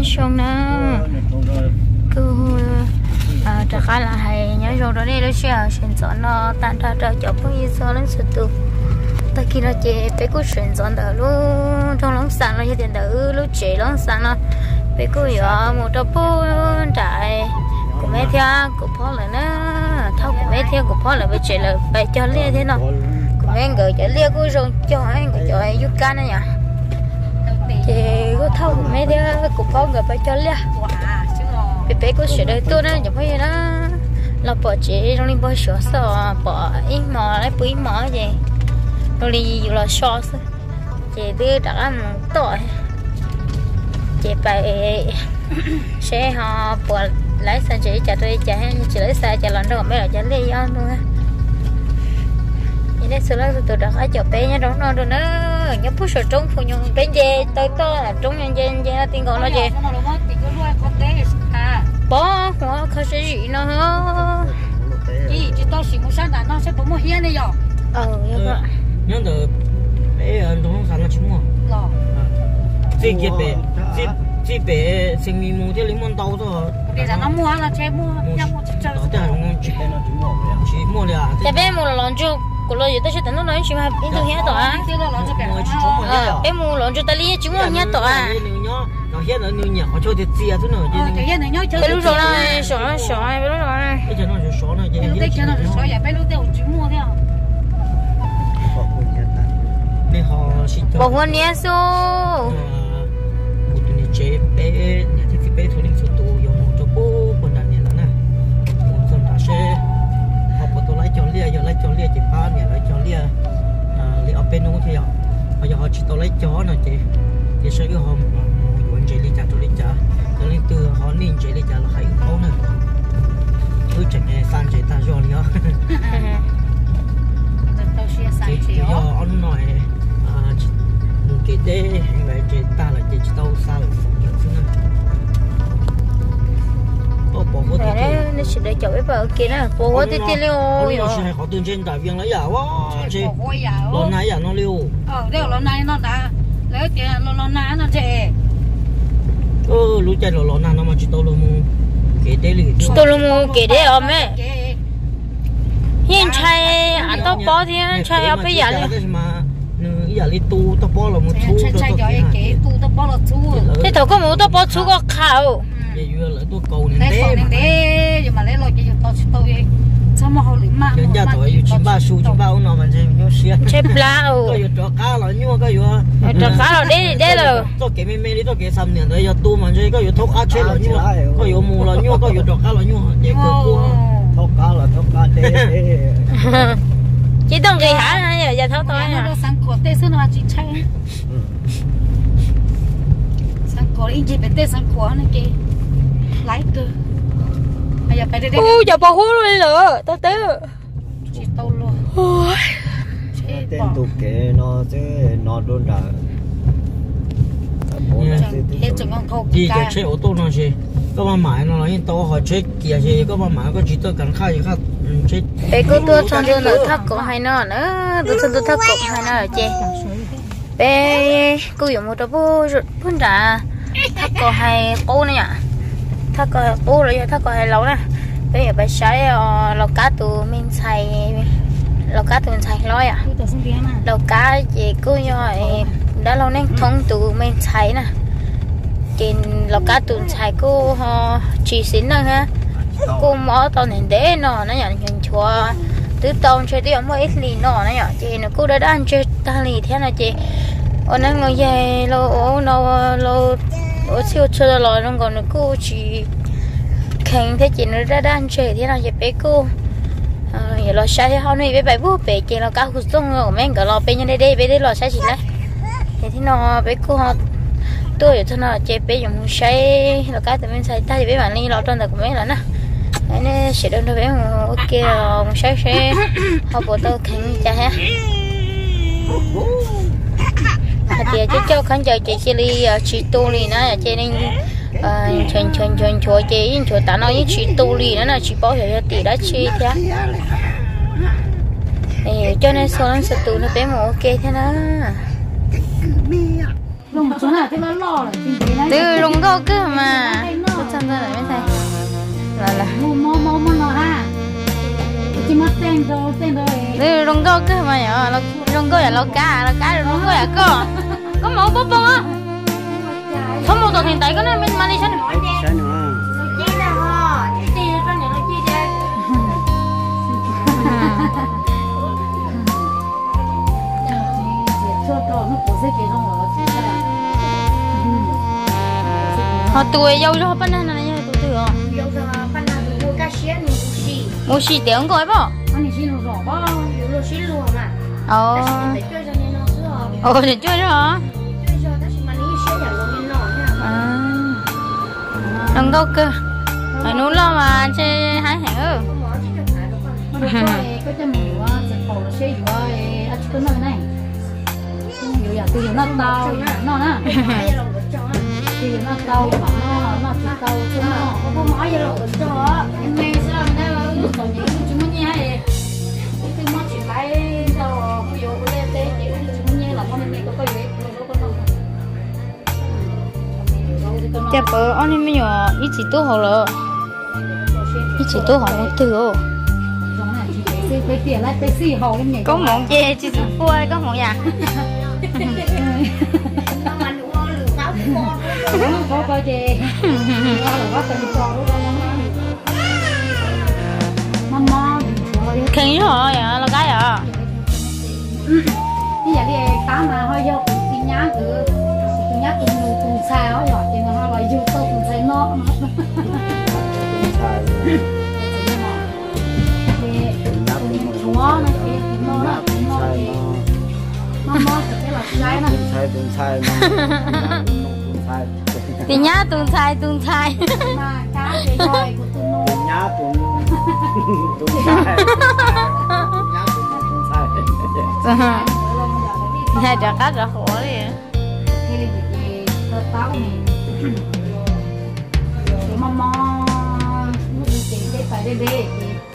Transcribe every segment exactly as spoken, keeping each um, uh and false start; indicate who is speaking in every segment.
Speaker 1: xong nữa cứ à chắc là hay nhớ rồi đó đây nó sẽ chuyển chọn nó tan ra ra cho bao nhiêu giờ lên sự tu ta khi nó chế bé cứ chuyển chọn đó luôn trong lông sáng nó như tiền đó lúc chế lông sáng nó bé cứ giờ một đôi bốn trại của mấy thia củaพ่อlà nó thâu của mấy thia củaพ่อlà bé chế là bé cho lia thế nào của mấy người cho lia cứ rồi cho anh của cho anh yuka này nhá thì có thâu của mấy thia củaพ่อngười bé cho lia bé bé cứ sửa đời tôi đó chẳng phải đó là bỏ chế trong linh bỏ sửa sợ bỏ ít mỏ lấy bưởi mỏ gì rồi đi dù là so chị đưa đã ăn tội chị phải sẽ họ bỏ lấy xe chị trả tôi trả chị lấy xe trả lần đó mấy là trả lấy ăn luôn á vậy sửa lại tôi đã phải cho bé nhá đóng nó rồi nó nhớ phút sửa trúng phụ nhung đến về tới to là trúng nhân dân dân là tiền còn nó gì bỏ nó không sẽ gì nó hả
Speaker 2: chị chị tao xí một sáng đã nó sẽ bỏ một hiên này rồi
Speaker 1: ờ vậy
Speaker 3: nhớ từ bé ở trong sáng nó chín mua
Speaker 2: rồi
Speaker 3: chị kia bé chị chị bé sinh viên mua cái limon tàu thôi
Speaker 2: bây giờ nó mua là chơi mua nhau mua chơi
Speaker 3: đó là ngon chị bé nó chín mua chị mua được
Speaker 1: chị bé mua là lần trước của lo gì tôi sẽ tận nó nói chuyện mà bên tôi hết rồi ờ bé mua lần trước ta lý chúng nó hết rồi
Speaker 3: nó hết rồi nhiều nhở cho thì chia thứ nữa
Speaker 2: chứ cái này nhớ chơi
Speaker 1: bé lúc rồi này sổ nó sổ này bé lúc rồi này
Speaker 3: cái cho nó sổ này
Speaker 2: cái lúc đấy cho nó sổ vậy bé lúc đấy chúng mua theo
Speaker 3: bé họ xin cho
Speaker 1: bỏ hôn nhé số
Speaker 3: một tuần chế bé nhà thì bé thôi linh số tù dùng một cho bố còn đàn này là nè một tuần ta sẽ họ bắt đầu lấy cho lia giờ lấy cho lia chỉ ba nhà lấy cho lia lia ở bênนู้นthì họ bây giờ họ chỉ tao lấy chó này chị thì sẽ cái họ muốn chơi lia chả cho lia chả cho lia từ họ nên chơi lia chả là hay khó nữa cứ chẳng nghe san chơi ta rồi lia chị giờ ông nói cái đấy hiện tại chị ta là chị tao xa là phụ nhận chứ nữa bỏ bỏ
Speaker 1: đấy đấy nó chỉ để cho cái vợ kia nè bỏ hoa thì tiền liêu
Speaker 3: rồi họ tuyên trên đại viên lấy giả quá chị lần này giả nó liêu
Speaker 2: ờ đây lần này nó đã lấy tiền lần này nó chè
Speaker 3: ơ lúc chạy lần này nó mà chị tao luôn mua cái đấy liền
Speaker 1: chị tao luôn mua cái đấy ở mẹ hiện trai anh tao bỏ thì trai ở bây giờ
Speaker 3: giờ đi tu tao bỏ là một chú
Speaker 1: thế tao có muốn tao bỏ chú có khảo
Speaker 3: vậy vừa lại tôi cầu nên
Speaker 2: thế mà thế nhưng mà lấy rồi cái tao tao sao mà họ lịm mà
Speaker 3: nhân gia tuổi chín ba xu chín ba ông nào mà chơi nhau xia
Speaker 1: chơi plau
Speaker 3: có trò cá là nhau có vừa
Speaker 1: trò cá là đi đi rồi
Speaker 3: tôi kể mấy mấy đi tôi kể sáu年rồi giờ tu mà chơi có vừa thóc cá chơi là nhau có vừa mù là nhau có vừa trò cá là nhau chơi cua cua
Speaker 4: thóc cá là thóc cá đê
Speaker 1: chỉต้องkỳ hả này giờ thấu tôi
Speaker 2: nó sang cổ tê sơn là chị chơi sang cổ đi chị phải tê sang cổ này kì lái cơ bây giờ phải đi đi
Speaker 1: ui giờ bỏ hú luôn rồi tao tê
Speaker 2: chị tao luôn
Speaker 4: tên tụ kệ nó sẽ nó đôn đã
Speaker 2: hết chừng con thâu
Speaker 3: gì cái chơi ô tô nó gì các bạn买nó là những tàu họ chơi kia gì các bạn买có chỉ tôi cần khai gì khác chơi
Speaker 1: bé cô tôi xong tôi nữa thắc cổ hay nó nữa tôi xong tôi thắc cổ hay nó là chê bé cô dùng một trò bố bún trà thắc cổ hay cô này nhá thắc cổ cô rồi thắc cổ hay lâu nè bây giờ bé sai lẩu cá tù mình xài lẩu cá tù mình xài lôi à lẩu cá gì cô nhoi đã lâu nên thông tù mình xài nè trên lẩu cá tù xài cô họ chỉ xin nữa ha cô mở tao nên để nó nó nhận nhận chùa tứ tông chơi tiêu mới ít lì nó nó nhận chị nó cô đã ăn chơi ta lì thế nào chị ở nơi ngồi dậy lâu lâu lâu ở siêu chơi rồi nó còn cô chỉ khen thế chị nó đã ăn chơi thế nào chị bé cô giờ lo sai thì hôm nay bé bé bố bé chị nó cá hút xong rồi mấy cái lo bé như đây đây bé đây lo sai chị đấy thế thì nó bé cô họ tôi cho nó chị bé dùng sai lo cá từ bên sai ta thì bé bạn đi lo trong đời của mấy lần nè nên sẽ đơn đối với một ok một sai sai họ bộ tôi khen cho ha thì chứ cho khán giả chị chị đi chị tu đi nó là chị nên chọn chọn chọn chọn chị chọn ta nói với chị tu đi nó là chị bảo hiểu tỷ đã chi thế cho nên số lần sự tu nó bé một ok thế đó
Speaker 2: Rồng xuống là thế nó lo rồi
Speaker 1: từ rồng đâu cơ mà tôi chân ra lại mới thấy là là
Speaker 2: mò mò mò mò nó ha chỉ mất tên rồi tên rồi
Speaker 1: từ rồng đâu cơ mà nhở nó rồng đâu là nó cá nó cá rồng đâu là cơ có mẫu bông bông á không một tàu thuyền tay có nó mình mang đi xem
Speaker 4: Sai nữa.
Speaker 1: chi nào hả chi con này nó chi đây
Speaker 2: cho cho nó có sẽ cái rồng rồi
Speaker 1: họ tuổi giàu cho họ bán hàng này tuổi tuổi à
Speaker 5: 有什么办那个我干些你不是，
Speaker 1: mua xì tiếng coi bao
Speaker 2: anh xin nó rõ bao
Speaker 5: 有了是路嘛，
Speaker 1: ờ
Speaker 5: 但是你得追着你老师哦，
Speaker 1: ồ thì chơi đó hả
Speaker 5: 追着，但是嘛你学点我们老呀，
Speaker 1: à rồng đâu cơ ở núi lo mà chơi hái hàng ư
Speaker 5: 我毛这个牌都放。
Speaker 2: nó có cái cái mùi quá sẽ khổ nó sẽ vừa ăn chút nữa này nhiều nhà từ nó tao nó nè
Speaker 5: 买一笼个装，
Speaker 2: từ nó tao mà nó nó chỉ tao chứ nó
Speaker 5: 我不买一笼个装，
Speaker 2: em nghe sao nó còn những chúng nó như hay từ nó chỉ lấy tao ví dụ lên tế chỉ chúng như là con này có cái gì có con không
Speaker 1: chả bơ anh em bây giờ ít chỉ tu học rồi ít chỉ tu học một từ ô
Speaker 2: giống này chỉ cái tiền lại cái xì hầu lên nhảy
Speaker 1: có món chè chỉ số cua có món gì
Speaker 5: 那么如果你搞错，
Speaker 2: có coi chè nó là quá tình trò luôn đó mama
Speaker 1: khen chứ hả vậy là cái à
Speaker 2: như vậy thì cá mà hơi vô thì nhá cứ thì nhá từ từ sao rồi thì nó lại vô tôi từ thấy nó chúa nó cái nó nó nó nó nó cái là cái nó
Speaker 4: Sai đúng sai mà. Sai.
Speaker 1: thì nhá tuần sai tuần sai
Speaker 2: mà cá thì rồi của tôi nó
Speaker 4: Đúng nhá đúng đúng sai. Nhá đúng sai.
Speaker 1: nhà trả cá trả khổ đi
Speaker 2: thì là gì tôi tao này cái mama nó đi chơi để phải để để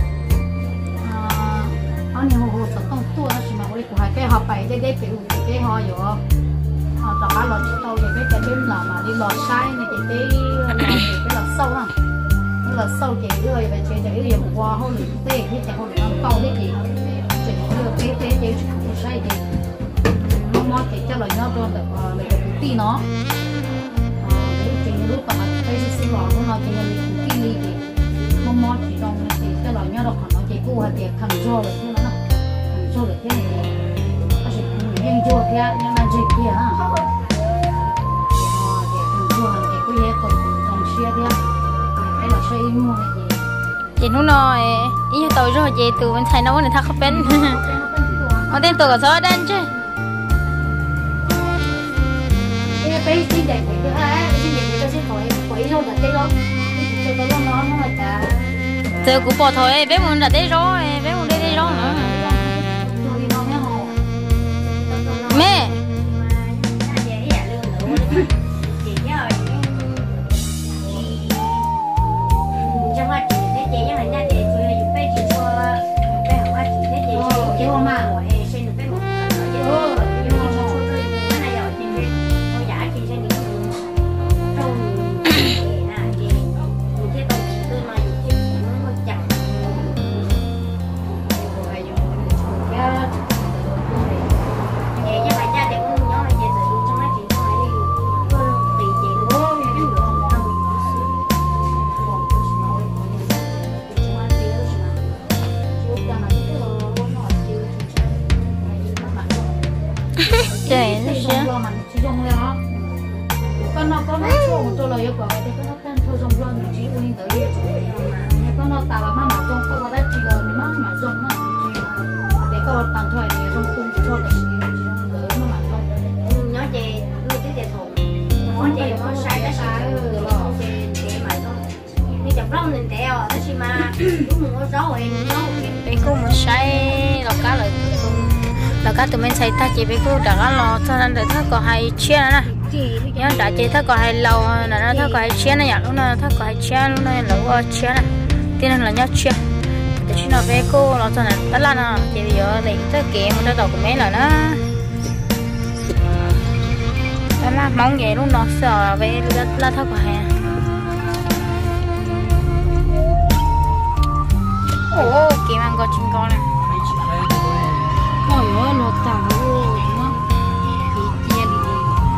Speaker 2: anh nhiều hồ sơ tông tua nó chỉ mà cái của hai cái họ phải để để phải uống cái họ rồi họ cho cá lọt tàu để cái cái bên là mà đi lọt sai này cái cái cái lọt sâu à cái lọt sâu cái người phải chơi cái điểm qua hôm lửa tê cái chạy hôm lửa câu cái gì chỉ lửa tê tê tê chỉ không sai thì nó mót cái cho lời nó rồi được lời được tí nó cái lúc mà cái xin lỗi của nó thì là mình tí đi thì nó mót chỉ trong thì cái lời nó đâu còn nó chỉ cua hay tiệc thằng cho được thế nó thằng cho được thế này có thể riêng cho thế nhưng mà chỉ kia ha để thằng cho hàng cái cái còn còn xe thế cái là xe mua này gì
Speaker 1: chị nó nói ý tôi rồi chị từ bên Thái nấu này thắc bên mà tên tôi có số đen chứ
Speaker 2: cái bé xin để cái cái xin để cái xin khỏi khỏi đâu là cái đó cho nó nó nó là cả
Speaker 1: giờ cũng bỏ thôi bé muốn đặt đấy rồi bé muốn đi đấy rồi nữa mẹ trời nó sẽ
Speaker 2: con nó có nói chung cho lời yêu cầu thì con nó tên thôi dùng luôn chỉ uống tới đi con nó tạo mà mà dùng con nó đã chỉ rồi mà mà dùng nó để con tặng thôi thì dùng cùng cho cái gì dùng tới mà mà dùng
Speaker 5: nó chè nuôi cái chè thùng nó chè nó sai cái sai chè chè mà nó đi chọc rong nên tẹo đó xí mà đúng một cái rau ấy nó
Speaker 1: bé cô một say lọc cá lại lọc cá tụi mình xay ta chỉ bé cô đã cá lò cho nên để thắc có hai chia nè nhớ đã chỉ thắc có hai lầu nè nó thắc có hai chia này lúc nào thắc có hai chia lúc nào lẩu chia nè tiên là nhớ chia để khi nào bé cô lò cho nên tất là nè chỉ bây giờ để tất kia một cái đầu của mấy là nó thằng là mong vậy luôn nó sợ về là là thắc của hè ồ kì mang có chín con này
Speaker 2: ôi ôi nó tao nó thì chia đi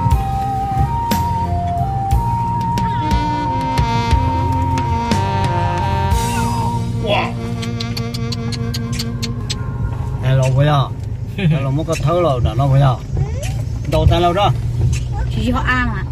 Speaker 4: này lâu bây giờ lâu mới có thớ rồi đã lâu bây giờ đầu tay lâu đó
Speaker 2: chỉ họ ăn à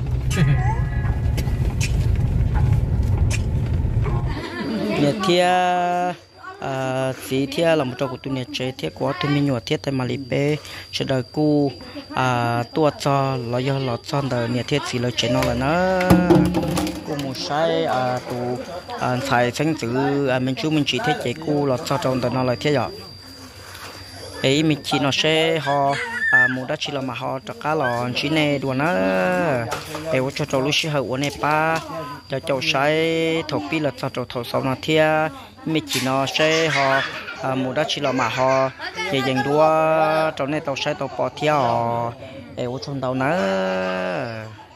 Speaker 3: nhà thia à xí thia là một trong của tụi nhà chơi thia của tụi mình nhỏ thia tại Malipe cho đời cu à tua cho lo do lo cho đời nhà thia xí lo chơi nó là nó cô một sai à tụ à xài sáng chữ à mình chú mình chỉ thia chơi cu lo cho trong đời nó là thia rồi ấy mình chỉ nó sẽ họ à một đất chỉ là mà họ cho cá lò chỉ này đùa nó ấy cho cho lúc xưa hậu này pa cho cho sai thổ pi là cho cho thổ sau nó thia mình chỉ nó sẽ họ à một đất chỉ là mà họ về dành đua cho nên tàu sai tàu bỏ thia họ ấy trong tàu nó